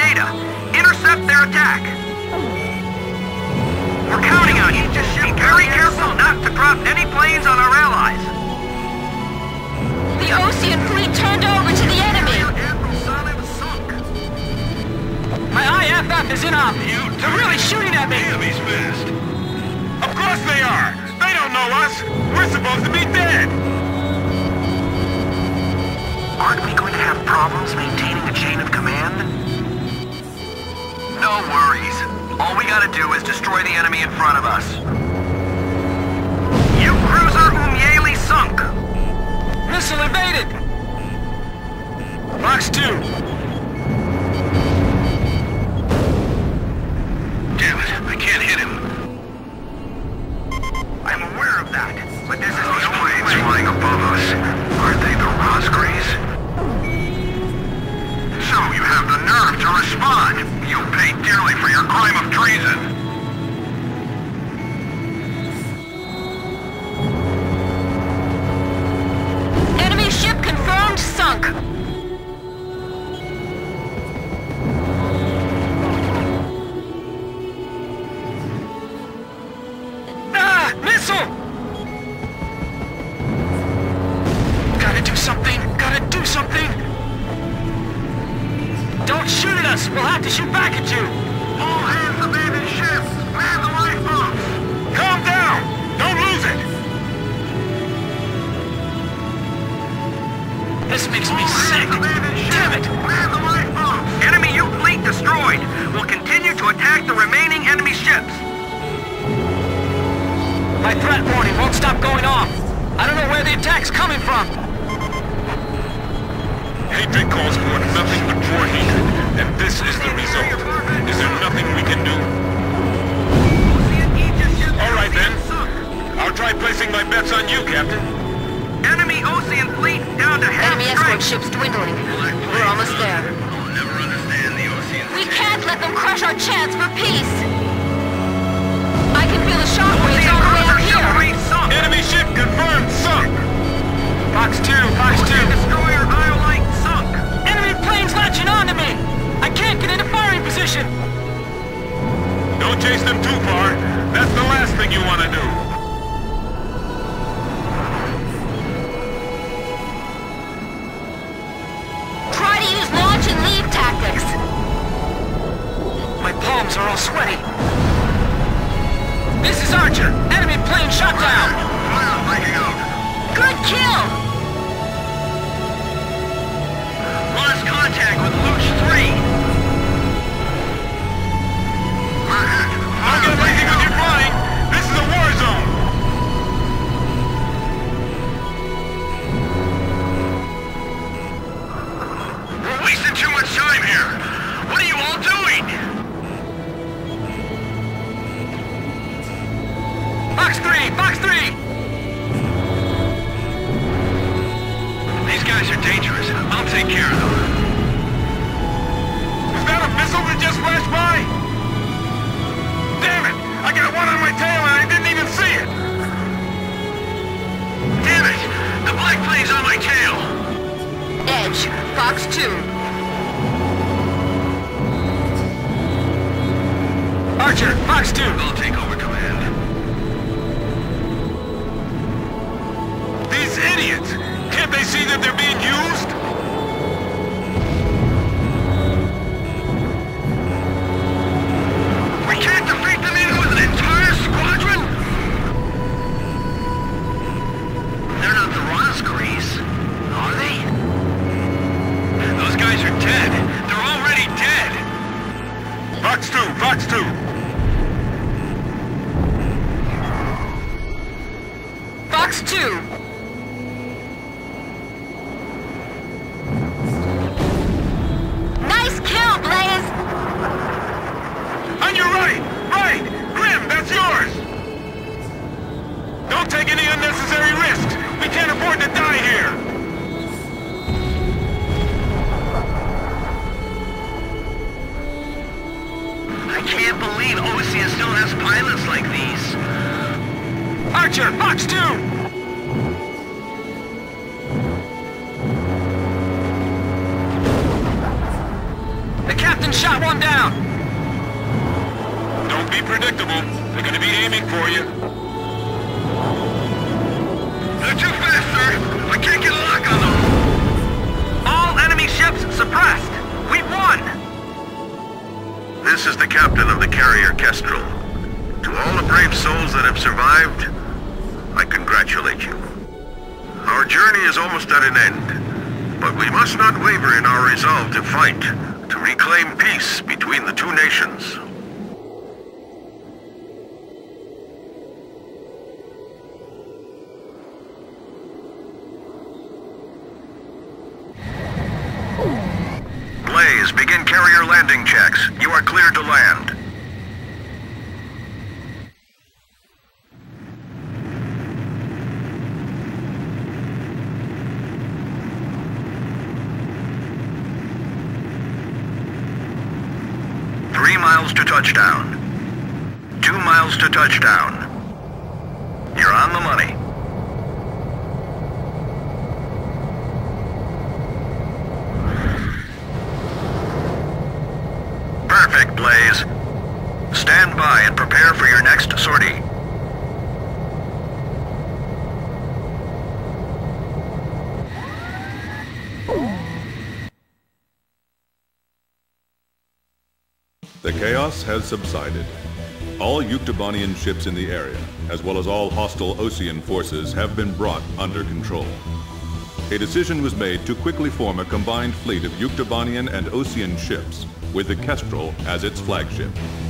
Beta. Intercept their attack. We're counting on you. Just be very careful not to drop any planes on our allies. The Osean fleet turned over to the enemy. My IFF is in on you. They're really shooting at me. The enemy's fast. Of course they are. They don't know us. We're supposed to be dead. Aren't we going to have problems maintaining a chain of command? No worries. All we gotta do is destroy the enemy in front of us. U cruiser Umyali sunk. Missile evaded. Box 2. Damn it, I can't hit him. I'm aware of that, but this is Those the only planes way. flying above us. Aren't they the Rosgrees? So you have the nerve to respond. You'll pay dearly for your crime of treason. Enemy ship confirmed sunk. Ah! Missile! Gotta do something! Gotta do something! Don't shoot at us! We'll have to shoot back at you! All hands abandon ship. Man the lifeboats. Calm down. Don't lose it. This makes me sick! Damn it! Man the lifeboats. Enemy U fleet destroyed. We'll continue to attack the remaining enemy ships. My threat warning won't stop going off! I don't know where the attack's coming from! Hatred calls for nothing but more hatred, and this is the result. Is there nothing we can do? All right then. I'll try placing my bets on you, Captain. Enemy Osean fleet down to half Enemy escort strength. ships dwindling. We're almost there. I'll never understand the Osean. We can't let them crush our chance for peace. I can feel the shockwaves Osean all the way cruiser up here. chivalry sunk. Enemy ship confirmed sunk. Box 2, Box 2! Osean destroyer Iolite sunk. Enemy planes latching onto me! I can't get into firing position! Don't chase them too far. That's the last thing you want to do. Try to use launch and leave tactics. My palms are all sweaty. This is Archer! Enemy plane shot down! Fire breaking out. Good kill. Lost contact with Luch 3. We're hit. Don't get anything with your flying. This is a war zone. We're wasting too much time here. What are you all doing? Box 3! Box 3! These guys are dangerous. I'll take care of them. Was that a missile that just flashed by? Damn it! I got one on my tail and I didn't even see it! Damn it! The black plane's on my tail! Edge. Box 2. Archer! Box 2! I'll take over command. These idiots! Can't they see that they're being used? We can't defeat them even with an entire squadron? They're not the Rosgrees, are they? Those guys are dead. They're already dead. Fox 2, Fox 2. Box 2. Nice kill, Blaze! On your right! Right! Grim, that's yours! Don't take any unnecessary risks! We can't afford to die here! I can't believe Osean still has pilots like these. Archer! Box 2! The captain shot one down. Don't be predictable. They're gonna be aiming for you. They're too fast, sir. I can't get a lock on them. All enemy ships suppressed. We won! This is the captain of the carrier Kestrel. To all the brave souls that have survived, I congratulate you. Our journey is almost at an end, but we must not waver in our resolve to fight, to reclaim peace between the two nations. Blaze, begin carrier landing checks. You are cleared to land. To touchdown. 2 miles to touchdown. You're on the money. Perfect, Blaze. Stand by and prepare for your next sortie. The chaos has subsided. All Yuktobanian ships in the area, as well as all hostile Osean forces, have been brought under control. A decision was made to quickly form a combined fleet of Yuktobanian and Osean ships, with the Kestrel as its flagship.